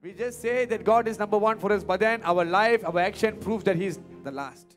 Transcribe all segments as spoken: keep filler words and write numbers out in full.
We just say that God is number one for us, but then our life, our action proves that He is the last.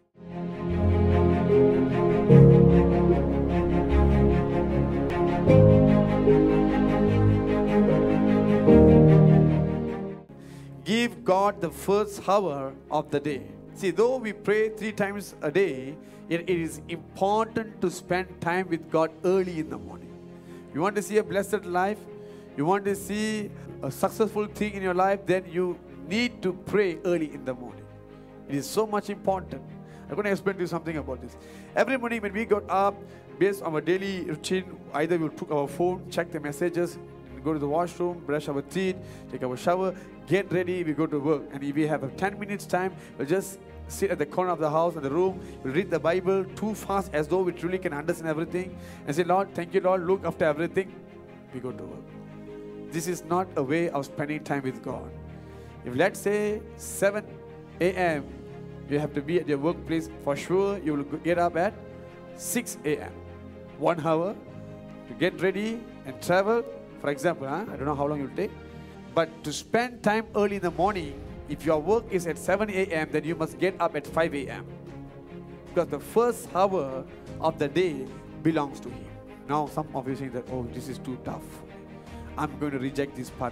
Give God the first hour of the day. See, though we pray three times a day, it, it is important to spend time with God early in the morning. You want to see a blessed life? You want to see a successful thing in your life? Then you need to pray early in the morning. It is so much important. I'm going to explain to you something about this. Every morning when we got up, based on our daily routine, either we'll took our phone, check the messages, go to the washroom, brush our teeth, take our shower, get ready, we go to work. And if we have a ten minutes time, we'll just sit at the corner of the house, in the room, we'll read the Bible too fast as though we truly can understand everything. And say, Lord, thank you, Lord, look after everything. We go to work. This is not a way of spending time with God. If let's say seven a m, you have to be at your workplace, for sure you will get up at six a m One hour to get ready and travel. For example, huh? I don't know how long it will take. But to spend time early in the morning, if your work is at seven a m, then you must get up at five a m Because the first hour of the day belongs to Him. Now some of you saying that, oh, this is too tough. I'm going to reject this part.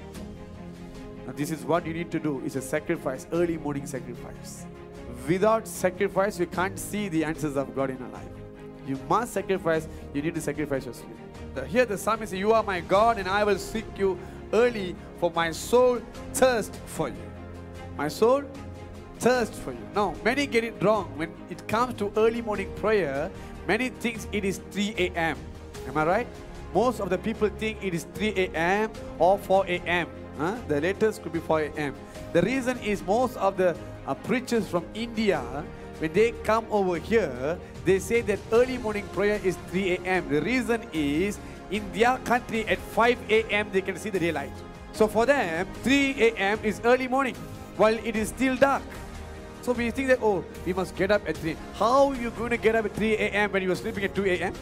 Now this is what you need to do. It's a sacrifice, early morning sacrifice. Without sacrifice, you can't see the answers of God in your life. You must sacrifice. You need to sacrifice your sleep. Here the psalmist says, you are my God and I will seek you early, for my soul thirsts for you. My soul thirsts for you. Now, many get it wrong. When it comes to early morning prayer, many think it is three a m Am I right? Most of the people think it is three a m or four a m Huh? The latest could be four a m The reason is most of the uh, preachers from India, when they come over here, they say that early morning prayer is three a m The reason is, in their country at five a m they can see the daylight. So for them, three a m is early morning, while it is still dark. So we think that, oh, we must get up at three. How are you going to get up at three a m when you are sleeping at two a m?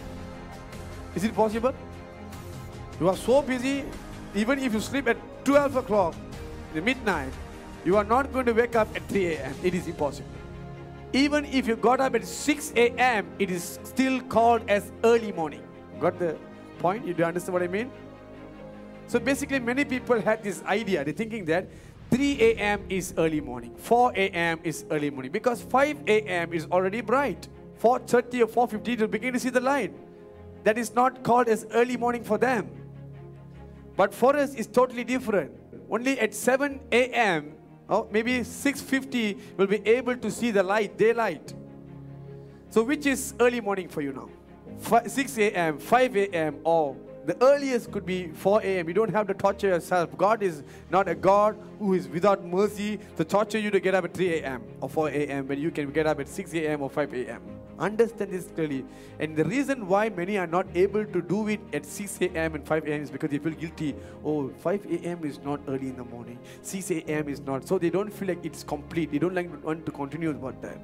Is it possible? You are so busy, even if you sleep at twelve o'clock, the midnight, you are not going to wake up at three a m It is impossible. Even if you got up at six a m, it is still called as early morning. Got the point? You do understand what I mean? So basically, many people had this idea. They're thinking that three a m is early morning, four a m is early morning, because five a m is already bright. four thirty or four fifty, you'll begin to see the light. That is not called as early morning for them. But for us, it's totally different. Only at seven a m or maybe six fifty, we'll be able to see the light, daylight. So which is early morning for you now? six a m, five a m, or the earliest could be four a m You don't have to torture yourself. God is not a God who is without mercy to torture you to get up at three a m or four a m when you can get up at six a m or five a m Understand this clearly. And the reason why many are not able to do it at six a m and five a m is because they feel guilty. Oh, five a m is not early in the morning. six a m is not. So they don't feel like it's complete. They don't like want to continue about that.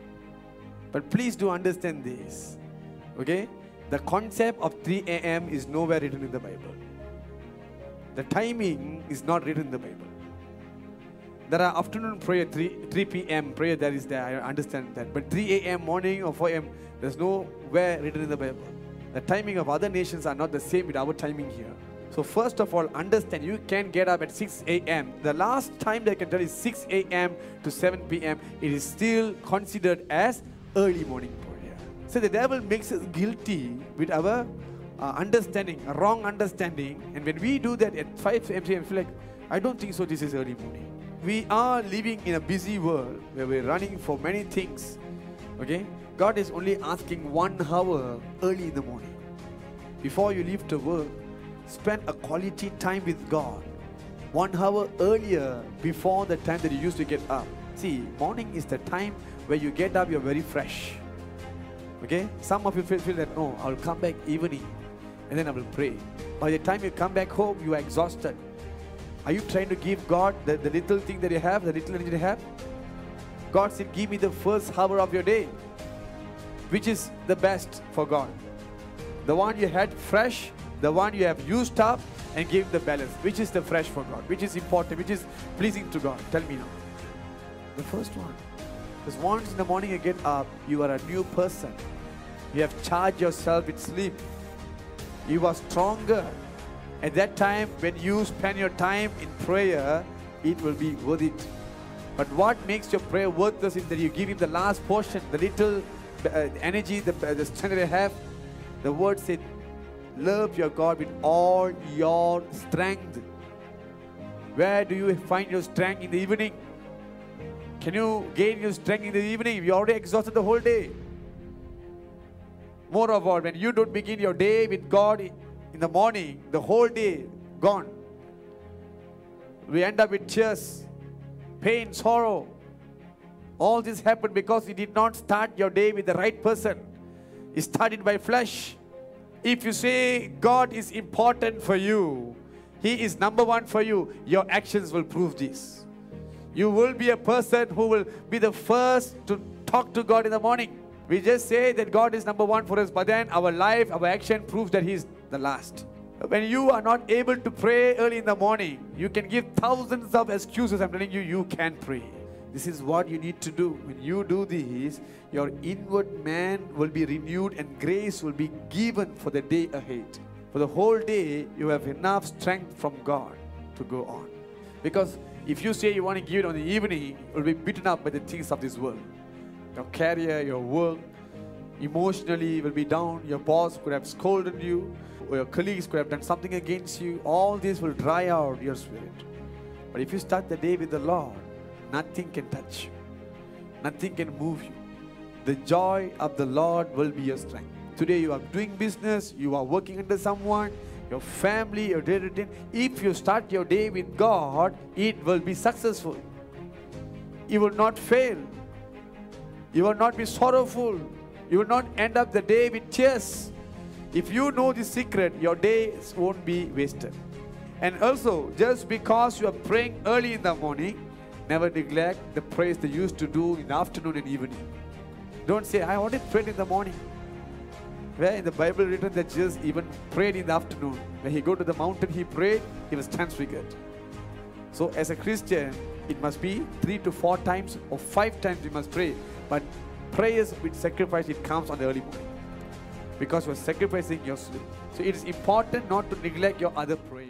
But please do understand this. Okay? The concept of three a m is nowhere written in the Bible. The timing is not written in the Bible. There are afternoon prayer, three p m prayer that is there, I understand that. But three a m morning or four a m, there's nowhere written in the Bible. The timing of other nations are not the same with our timing here. So first of all, understand, you can get up at six a m The last time they can tell is six a m to seven p m It is still considered as early morning prayer. So the devil makes us guilty with our uh, understanding, a wrong understanding. And when we do that at five a m, we feel like, I don't think so, this is early morning. We are living in a busy world where we're running for many things. Okay? God is only asking one hour early in the morning. Before you leave to work, spend a quality time with God. One hour earlier before the time that you used to get up. See, morning is the time where you get up, you're very fresh. Okay? Some of you feel, feel that, no, I'll come back evening and then I will pray. By the time you come back home, you are exhausted. Are you trying to give God the, the little thing that you have, the little that you have? God said, give me the first hour of your day. Which is the best for God? The one you had fresh, the one you have used up, and give Him the balance. Which is the fresh for God? Which is important? Which is pleasing to God? Tell me now. The first one. Because once in the morning you get up, you are a new person. You have charged yourself with sleep. You are stronger. At that time, when you spend your time in prayer, it will be worth it. But what makes your prayer worthless is that you give Him the last portion, the little uh, energy, the, uh, the strength that you have. The word said, love your God with all your strength. Where do you find your strength in the evening? Can you gain your strength in the evening? You already exhausted the whole day. Moreover, when you don't begin your day with God in the morning, the whole day gone. We end up with tears, pain, sorrow. All this happened because you did not start your day with the right person. You started by flesh. If you say God is important for you, He is number one for you, your actions will prove this. You will be a person who will be the first to talk to God in the morning. We just say that God is number one for us, but then our life, our action proves that He is the last. When you are not able to pray early in the morning, you can give thousands of excuses. I'm telling you, you can pray. This is what you need to do. When you do this, your inward man will be renewed and grace will be given for the day ahead. For the whole day, you have enough strength from God to go on. Because if you say you want to give it on the evening, you will be beaten up by the things of this world. Your career, your work, emotionally you will be down. Your boss could have scolded you, or your colleagues could have done something against you. All this will dry out your spirit. But if you start the day with the Lord, nothing can touch you. Nothing can move you. The joy of the Lord will be your strength. Today you are doing business, you are working under someone, your family, your daily routine. If you start your day with God, it will be successful. You will not fail. You will not be sorrowful. You will not end up the day with tears. If you know the secret, your days won't be wasted. And also, just because you are praying early in the morning, never neglect the prayers they used to do in the afternoon and evening. Don't say, I already prayed in the morning. Where in the Bible written that Jesus even prayed in the afternoon. When he go to the mountain, he prayed, he was transfigured. So as a Christian, it must be three to four times or five times you must pray. But prayers with sacrifice, it comes on the early morning. Because you are sacrificing your sleep. So it is important not to neglect your other prayers.